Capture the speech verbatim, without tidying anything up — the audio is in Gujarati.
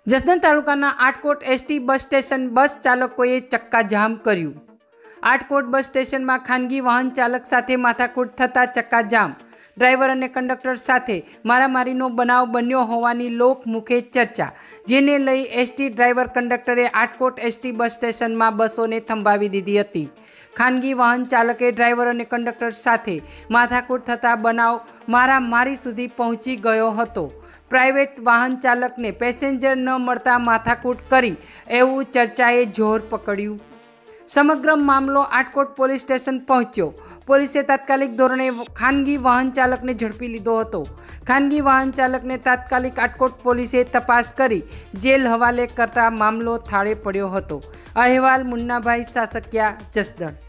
જસદણ તાલુકાના Atkot ST bus station bus ચાલકોએ ચક્કાજામ કર્યું। આટકોટ બસ સ્ટેશનમાં ખાનગી વાહન ચાલક સાથે માથાકૂટ થતાં ચક્કાજામ। ડ્રાઈવર અને કંડક્ટર સાથે મારામારીનો બનાવ બન્યો હોવાની લોકમુખે ચર્ચા, જેને લઈ એસટી ડ્રાઈવર કંડક્ટરે આટકોટ એસટી બસ સ્ટેશનમાં બસોને થંભાવી દીધી હતી। ખાનગી વાહન ચાલકે ડ્રાઈવર અને કંડક્ટર સાથે માથાકૂટ થતાં બનાવ મારામારી સુધી પહોંચી ગયો હતો। પ્રાઇવેટ વાહન ચાલકને પેસેન્જર ન મળતા માથાકૂટ કરી એવું ચર્ચાએ જોર પકડ્યું। સમગ્ર મામલો આટકોટ પોલીસ સ્ટેશન પહોંચ્યો। પોલીસે તાત્કાલિક ધોરણે ખાનગી વાહન ચાલકને ઝડપી લીધો હતો। ખાનગી વાહન ચાલકને તાત્કાલિક આટકોટ પોલીસે તપાસ કરી જેલ હવાલે કરતા મામલો થાળે પડ્યો હતો। અહેવાલ મુન્નાભાઈ સાસકિયા, જસદણ।